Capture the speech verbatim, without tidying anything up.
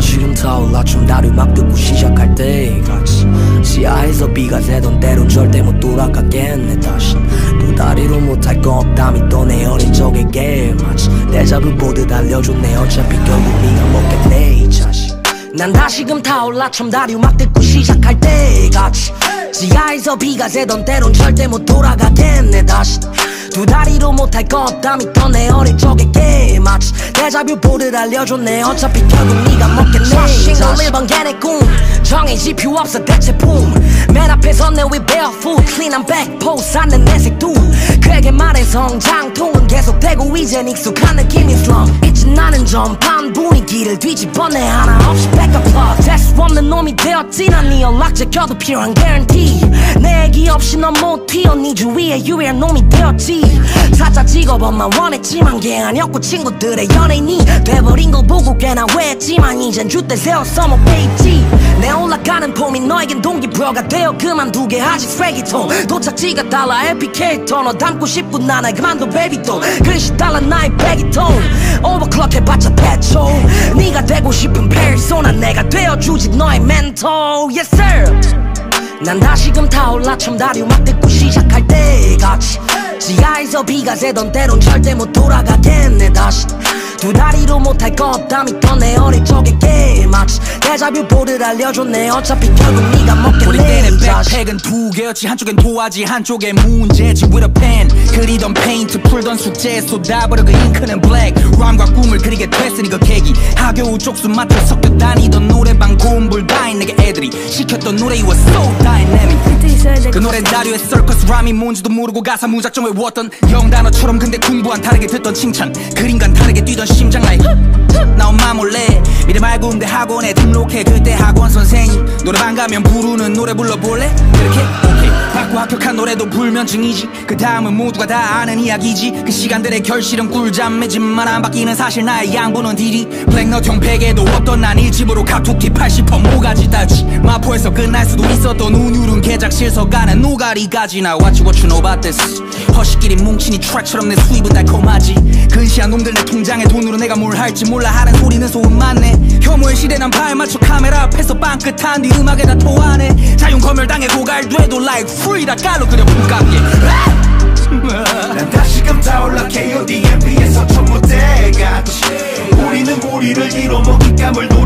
지금 타올라 춤 다리 막 듣고 시작할 때같이 지하에서 비가 새던 때론 절대 못 돌아가겠네. 다시 두 다리로 못할 거 없다 믿던 내 어린 적에게 마치 데자뷰 보듯 알려줬네. 어차피 결국 네가 먹겠네 이 자식. 난 다시금 타올라 춤 다리 막 듣고 시작할 때같이 지하에서 비가 새던 때론 절대 못 돌아가겠네. 다시 두 다리로 못할 거 없다 믿던 내 어린 적에게 마치 데자뷰 보듯 알려줬네. 어차피 결국 네가 먹겠네. 자신감 일 번 걔네 꿈 정해질 필요 없어 대체품. 맨 앞에 선 내 위 barefoot clean한 백포스 않는 내색 두 그에게 말해 성장통은 계속되고 이젠 익숙한 느낌이 slum. 잊진 않은 전반 분위기를 뒤집어내 하나 없이 backup plug. 재수 없는 놈이 되었지. 난 네 연락 제껴도 필요한 guarantee. 내 얘기 없이 넌 못 튀어. 네 주위에 유일한 놈이 되었지. 사자 직업원만 원했지만 걔 아니었고 친구들의 연예인이 돼버린 걸 보고 꽤나 후회했지만 이젠 줏대 세웠어 못 빼있지. 내 올라가는 폼이 너에겐 동기부여가 되어 그만두게 아직 쓰레기통. 도착지가 달라 에피케이 톤. 너 닮고 싶군 나날 그만둬 베이비도 글씨 달라 나의 배기통. 오버클럭 해봤자 대초 네가 되고 싶은 페르소나 내가 되어주지 너의 멘토. Yes sir. 난 다시금 타올라 춤 다리 막 듣고 시작할 때같이 지하에서 비가 새던 때론 절대 못 돌아가겠네. 다시 두 다리로 못할 거 없다 믿던 내 어린 적에게 마치 데자뷰 보듯 알려줬네. 어차피 결국 네가 먹겠네. 우리 때는 백팩은 두 개였지. 한쪽엔 도화지 한쪽엔 문제지. With a pen 그리던 페인트 풀던 숙제 쏟아버려 그 잉크는 블랙. 람과 꿈을 그리게 됐으니 그 계기 하교우 쪽수 맞춰 섞여 다니던 노래방 곰불 다인 내게 애들이 시켰던 노래 You were so dynamic. 그 노래는 다류의 서커스 람이 뭔지도 모르고 가사 무작정 외웠던 영단어처럼 근데 공부한 다르게 듣던 칭찬 그림과는 다르게 뛰던 심장 like 나 엄마 몰래 미래 말고 음대 학원에 등록해. 그때 학원 선생님 노래방 가면 부르는 노래 불러볼래? 이렇게 오케이 받고 합격한 노래도 불면증이지. 그 다음은 모두가 다 아는 이야기지. 그 시간들의 결실은 꿀잠매집만 안 바뀌는 사실 나의 양보는 디디 블랙넛형 베개도 없던 난 일집으로 카톡티 팔십 퍼센트 모가지 따지. 마포에서 끝날 수도 있었던 운율은 개작실 서가는 노가리까지. 나 what you what you know about this. 허식끼리 뭉치니 트랙처럼 내 수입은 달콤하지. 근시한 놈들 내 통장에 돈으로 내가 뭘 할지 몰라 하는 소리는 소음 많네. 혐오의 시대 난 발맞춰 카메라 앞에서 빵긋한 뒤 음악에다 토하네. 자용 검열당해 고갈돼도 like free다 깔로 그려 불감게. 난 다시금 타올라 케이오디엠피에서 첫 무대같이 우리는 우리를 이뤄먹기 까물도